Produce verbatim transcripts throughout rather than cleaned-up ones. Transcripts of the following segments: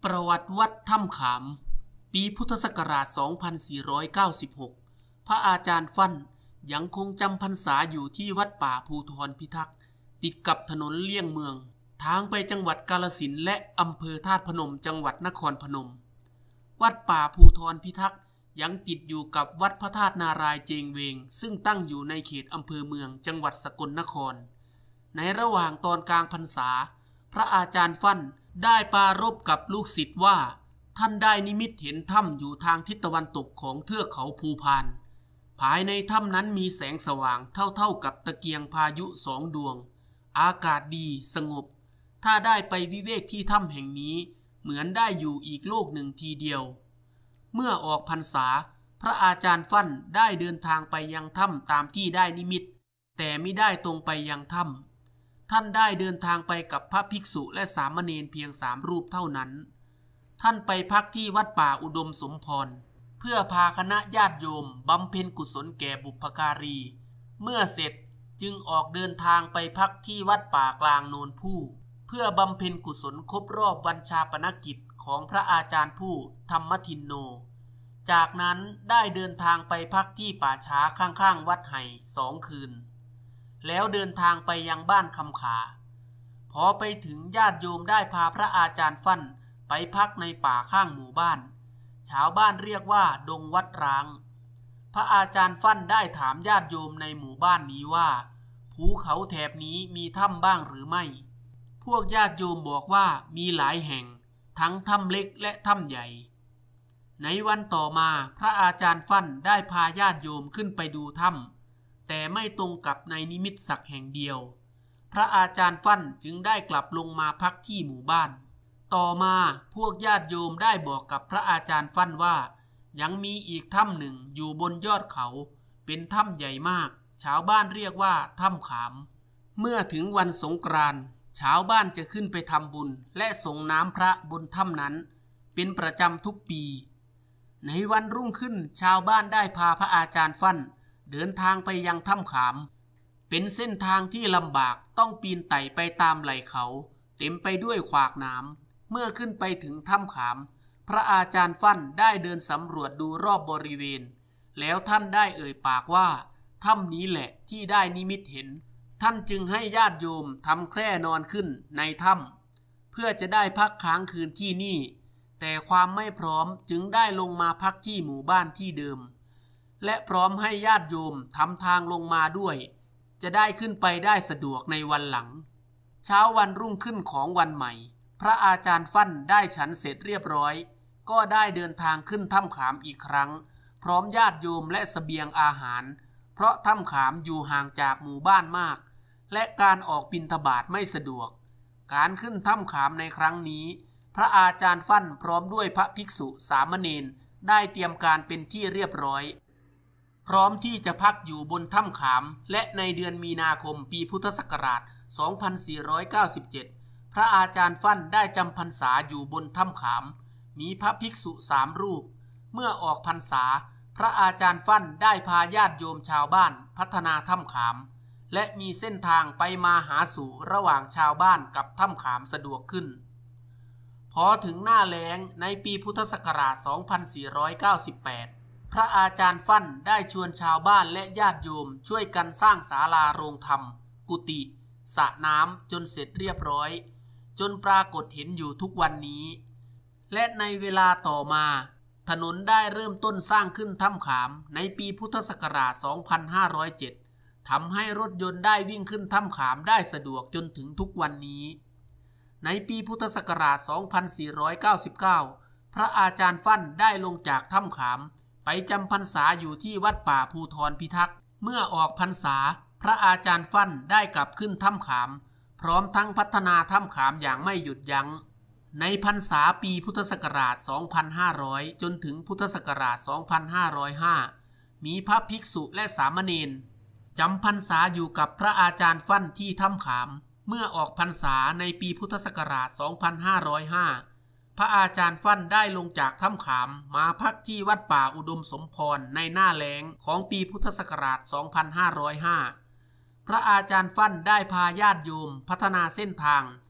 ประวัติวัดถ้ำขามปีพุทธศักราช สองพันสี่ร้อยเก้าสิบหก พระอาจารย์ฟั่นยังคงจำพรรษาอยู่ที่วัดป่าภูธรพิทักษ์ติดกับถนนเลี่ยงเมืองทางไปจังหวัดกาฬสินธุ์และอำเภอธาตุพนมจังหวัดนครพนมวัดป่าภูธรพิทักษ์ยังติดอยู่กับวัดพระธาตุนารายณ์เจงเวงซึ่งตั้งอยู่ในเขตอำเภอเมืองจังหวัดสกลนครในระหว่างตอนกลางพรรษาพระอาจารย์ฟั่นได้ปรารภกับลูกศิษย์ว่าท่านได้นิมิตเห็นถ้ำอยู่ทางทิศตะวันตกของเทือกเขาภูพานภายในถ้ำนั้นมีแสงสว่างเท่าๆกับตะเกียงพายุสองดวงอากาศดีสงบถ้าได้ไปวิเวกที่ถ้ำแห่งนี้เหมือนได้อยู่อีกโลกหนึ่งทีเดียวเมื่อออกพรรษาพระอาจารย์ฟั่นได้เดินทางไปยังถ้ำตามที่ได้นิมิตแต่ไม่ได้ตรงไปยังถ้ำท่านได้เดินทางไปกับพระภิกษุและสามเณรเพียงสามรูปเท่านั้นท่านไปพักที่วัดป่าอุดมสมพรเพื่อพาคณะญาติโยมบำเพ็ญกุศลแก่บุพการีเมื่อเสร็จจึงออกเดินทางไปพักที่วัดป่ากลางโนนผู้เพื่อบำเพ็ญกุศลครบรอบวันชาปนกิจของพระอาจารย์ผู้ธรรมทินโนจากนั้นได้เดินทางไปพักที่ป่าช้าข้างๆวัดไห่สองคืนแล้วเดินทางไปยังบ้านคำขาพอไปถึงญาติโยมได้พาพระอาจารย์ฟั่นไปพักในป่าข้างหมู่บ้านชาวบ้านเรียกว่าดงวัดร้างพระอาจารย์ฟั่นได้ถามญาติโยมในหมู่บ้านนี้ว่าภูเขาแถบนี้มีถ้ำบ้างหรือไม่พวกญาติโยมบอกว่ามีหลายแห่งทั้งถ้ำเล็กและถ้ำใหญ่ในวันต่อมาพระอาจารย์ฟั่นได้พาญาติโยมขึ้นไปดูถ้ำแต่ไม่ตรงกับในนิมิตสักแห่งเดียวพระอาจารย์ฟั่นจึงได้กลับลงมาพักที่หมู่บ้านต่อมาพวกญาติโยมได้บอกกับพระอาจารย์ฟั่นว่ายังมีอีกถ้ำหนึ่งอยู่บนยอดเขาเป็นถ้ำใหญ่มากชาวบ้านเรียกว่าถ้ำขามเมื่อถึงวันสงกรานต์ชาวบ้านจะขึ้นไปทำบุญและส่งน้ำพระบนถ้ำนั้นเป็นประจำทุกปีในวันรุ่งขึ้นชาวบ้านได้พาพระอาจารย์ฟั่นเดินทางไปยังถ้ำขามเป็นเส้นทางที่ลำบากต้องปีนไต่ไปตามไหล่เขาเต็มไปด้วยขวากน้ำเมื่อขึ้นไปถึงถ้ำขามพระอาจารย์ฟั่นได้เดินสำรวจดูรอบบริเวณแล้วท่านได้เอ่ยปากว่าถ้ำนี้แหละที่ได้นิมิตเห็นท่านจึงให้ญาติโยมทำแคร่นอนขึ้นในถ้ำเพื่อจะได้พักค้างคืนที่นี่แต่ความไม่พร้อมจึงได้ลงมาพักที่หมู่บ้านที่เดิมและพร้อมให้ญาติโยมทำทางลงมาด้วยจะได้ขึ้นไปได้สะดวกในวันหลังเช้าวันรุ่งขึ้นของวันใหม่พระอาจารย์ฟั่นได้ฉันเสร็จเรียบร้อยก็ได้เดินทางขึ้นถ้ำขามอีกครั้งพร้อมญาติโยมและเสบียงอาหารเพราะถ้ำขามอยู่ห่างจากหมู่บ้านมากและการออกบิณฑบาตไม่สะดวกการขึ้นถ้ำขามในครั้งนี้พระอาจารย์ฟั่นพร้อมด้วยพระภิกษุสามเณรได้เตรียมการเป็นที่เรียบร้อยพร้อมที่จะพักอยู่บนถ้ำขามและในเดือนมีนาคมปีพุทธศักราช สองพันสี่ร้อยเก้าสิบเจ็ด พระอาจารย์ฟั่นได้จำพรรษาอยู่บนถ้ำขามมีพระภิกษุสามรูปเมื่อออกพรรษาพระอาจารย์ฟั่นได้พาญาติโยมชาวบ้านพัฒนาถ้ำขามและมีเส้นทางไปมาหาสู่ระหว่างชาวบ้านกับถ้ำขามสะดวกขึ้นพอถึงหน้าแล้งในปีพุทธศักราช สองพันสี่ร้อยเก้าสิบแปดพระอาจารย์ฟั่นได้ชวนชาวบ้านและญาติโยมช่วยกันสร้างศาลาโรงธรรมกุฏิสระน้ำจนเสร็จเรียบร้อยจนปรากฏเห็นอยู่ทุกวันนี้และในเวลาต่อมาถนนได้เริ่มต้นสร้างขึ้นถ้ำขามในปีพุทธศักราช สองพันห้าร้อยเจ็ด ทำให้รถยนต์ได้วิ่งขึ้นถ้ำขามได้สะดวกจนถึงทุกวันนี้ในปีพุทธศักราช สองพันสี่ร้อยเก้าสิบเก้า พระอาจารย์ฟั่นได้ลงจากถ้ำขามไปจำพรรษาอยู่ที่วัดป่าภูธรพิทักษ์เมื่อออกพรรษาพระอาจารย์ฟั่นได้กลับขึ้นถ้ำขามพร้อมทั้งพัฒนาถ้ำขามอย่างไม่หยุดยั้งในพรรษาปีพุทธศักราช สองพันห้าร้อย จนถึงพุทธศักราช สองพันห้าร้อยห้า มีพระภิกษุและสามเณรจำพรรษาอยู่กับพระอาจารย์ฟั่นที่ถ้ำขามเมื่อออกพรรษาในปีพุทธศักราช สองพันห้าร้อยห้า พระอาจารย์ฟั่นได้ลงจากถ้ำขามมาพักที่วัดป่าอุดมสมพรในหน้าแล้งของปีพุทธศักราช สองพันห้าร้อยห้า พระอาจารย์ฟั่นได้พาญาติโยมพัฒนาเส้นทาง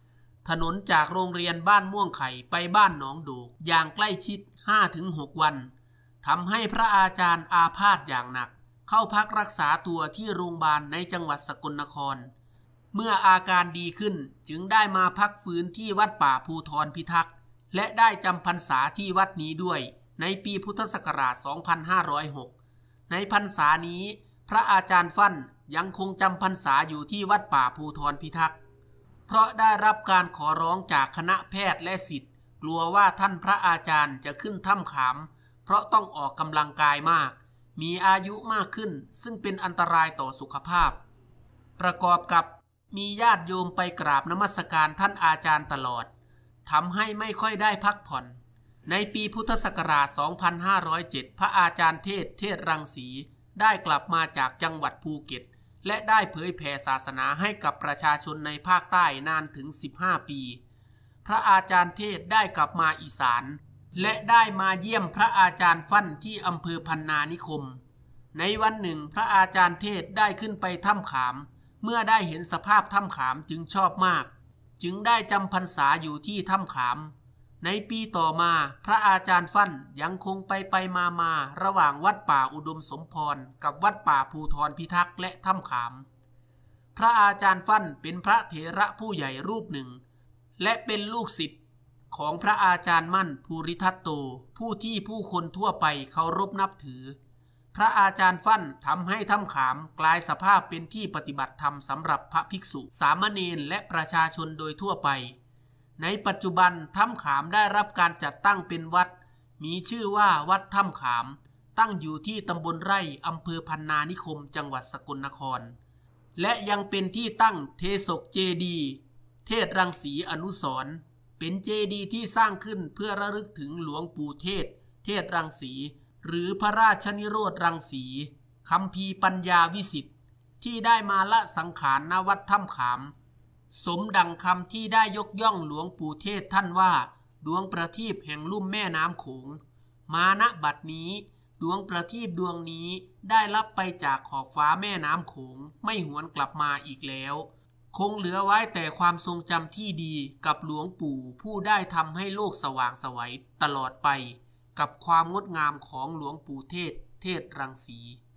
ถนนจากโรงเรียนบ้านม่วงไข่ไปบ้านหนองโดกอย่างใกล้ชิด ห้าถึงหก วันทำให้พระอาจารย์อาพาธอย่างหนักเข้าพักรักษาตัวที่โรงพยาบาลในจังหวัดสกลนครเมื่ออาการดีขึ้นจึงได้มาพักฟื้นที่วัดป่าภูธรพิทักษ์และได้จำพรรษาที่วัดนี้ด้วยในปีพุทธศักราช สองพันห้าร้อยหก ในพรรษานี้พระอาจารย์ฟั่นยังคงจำพรรษาอยู่ที่วัดป่าภูธรพิทักษ์เพราะได้รับการขอร้องจากคณะแพทย์และศิษย์กลัวว่าท่านพระอาจารย์จะขึ้นถ้ำขามเพราะต้องออกกำลังกายมากมีอายุมากขึ้นซึ่งเป็นอันตรายต่อสุขภาพประกอบกับมีญาติโยมไปกราบนมัสการท่านอาจารย์ตลอดทำให้ไม่ค่อยได้พักผ่อนในปีพุทธศักราช สองพันห้าร้อยเจ็ด พระอาจารย์เทศเทศรังสีได้กลับมาจากจังหวัดภูเก็ตและได้เผยแผ่ศาสนาให้กับประชาชนในภาคใต้นานถึงสิบห้าปีพระอาจารย์เทศได้กลับมาอีสานและได้มาเยี่ยมพระอาจารย์ฟั่นที่อำเภอพันนานิคมในวันหนึ่งพระอาจารย์เทศได้ขึ้นไปถ้ำขามเมื่อได้เห็นสภาพถ้ำขามจึงชอบมากจึงได้จำพรรษาอยู่ที่ถ้ำขามในปีต่อมาพระอาจารย์ฟั่นยังคงไปไปมามาระหว่างวัดป่าอุดมสมพรกับวัดป่าภูธรพิทักษ์และถ้ำขามพระอาจารย์ฟั่นเป็นพระเถระผู้ใหญ่รูปหนึ่งและเป็นลูกศิษย์ของพระอาจารย์มั่นภูริทัตโตผู้ที่ผู้คนทั่วไปเคารพนับถือพระอาจารย์ฟั่นทำให้ถ้ำขามกลายสภาพเป็นที่ปฏิบัติธรรมสำหรับพระภิกษุสามเณรและประชาชนโดยทั่วไปในปัจจุบันถ้ำขามได้รับการจัดตั้งเป็นวัดมีชื่อว่าวัดถ้ำขามตั้งอยู่ที่ตำบลไร่อำเภอพันนานิคมจังหวัดสกลนครและยังเป็นที่ตั้งเทศกเจดีย์เทศรังสีอนุสรณ์เป็นเจดีย์ที่สร้างขึ้นเพื่อระลึกถึงหลวงปู่เทศเทศรังสีหรือพระราชนิโรธรังสีคัมภีร์ปัญญาวิสิทธิ์ที่ได้มาละสังขารณวัดถ้ำขามสมดังคำที่ได้ยกย่องหลวงปู่เทศท่านว่าดวงประทีปแห่งลุ่มแม่น้ำโขงมาณบัดนี้ดวงประทีปดวงนี้ได้รับไปจากขอบฟ้าแม่น้ำโขงไม่หวนกลับมาอีกแล้วคงเหลือไว้แต่ความทรงจำที่ดีกับหลวงปู่ผู้ได้ทำให้โลกสว่างไสวตลอดไปกับความงดงามของหลวงปู่เทศเทศรังสี